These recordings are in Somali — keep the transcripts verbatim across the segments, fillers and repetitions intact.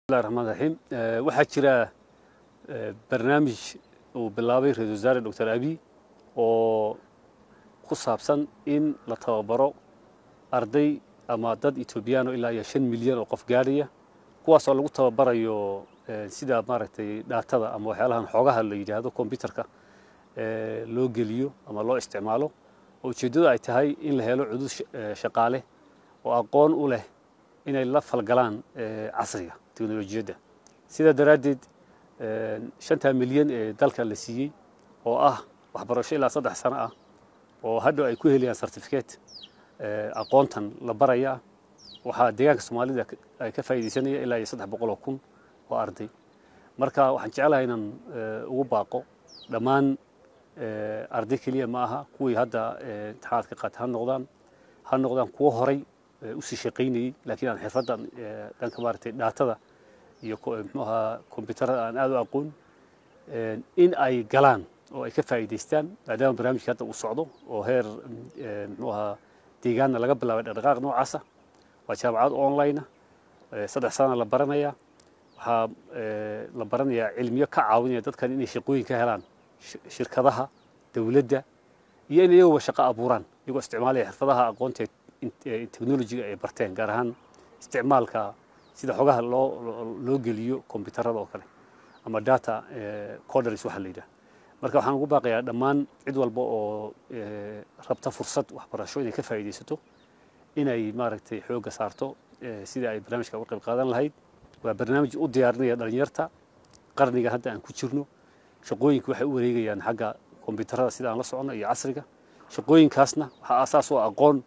الله الرحمن الرحيم waxaa jira barnaamij uu bilaabay Ra'iisul Wasaare Doctor Abiy oo ku saabsan in la tababaro arday ama dad Ethiopian ilaa iyo shan milyan oo qof gaaraya kuwaas oo lagu tababarayo sida maaragtay daatada ama waxyaalahan xogaha la yiraahdo computerka loo geliyo ama loo isticmaalo oo ujeedadu ay tahay in la helo cudud shaqaale oo aqoon u leh inay la falgalaan casriga teknolojiyadda sida daraadeed shanta milyan ee dalka la siiyay oo ah waxbarasho ilaa saddex sano ah oo hadda ay ku helayaan certificate aqoontan la baraya waxa deegaanka Soomaalida ay ka faa'iideysanayaan ilaa iyo saddex boqol oo kun oo arday marka waxaan jecelahay inaan ugu baaqo dhammaan arday kaliya ma aha kuwii hadda imtixaanka qaatay ha noqdaan ha noqdaan kuwa horay u sii shaqeynayay laakiin aan xirfadan dhanka maartay daatada iyo muxuuha kombiyuutarada aan aad u aqoon in ay galaan oo ay ka faa'iideystaan maadaama barnaamijka hadda uu socdo oo heer muxuuha deegaanna laga bilaabay dhaqdhaqaaq noocaas ah waa jaamacad online ah saddex sano la baranaya waxaa la baranayaa cilmiyo ka caawinaya dadkan inay shaqooyin ka helaan shirkadaha dawladda iyo in iyagu shaqo abuuraan iyagoo isticmaalaya xirfadaha aqoonta technology ay barteen gaar ahaan isticmaalka sida xogaha loo loo geliyo kombiyuutarada oo kale ama data coders waxa la yiraahdo marka waxaan ugu baaqayaa dhammaan cid walba oo rabta fursad waxbarasho inay ka faa'iideysato inay maaragtay xooga saarto sida ay barnaamijka uga qayb qaadan lahayd waa barnaamij u diyaarinaya dhalinyarta qarniga hadda aan ku jirno shaqooyinka waxay u wareegayaan xagga kombiyuutarada sida aan la socono iyo casriga shaqooyinkaasna waxa asaas u aqoon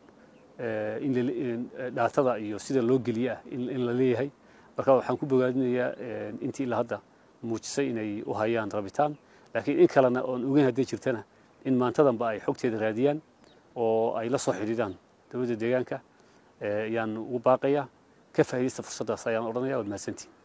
in daatada iyo sida loo geliyo in la leeyahay marka waxaan ku bogaadinayaa intii ilaa hadda muujisay inay u hayaan rabitaan laakiin in kalena oo ogeyn haddii jirtana in maantadanba ay xogteeda raadiyaan oo ay la soo xiriiraan dawladda deegaanka ayaan ugu baaqayaa ka faa'iideysta fursaddaas ayaan odhanayaa waad mahadsantihiin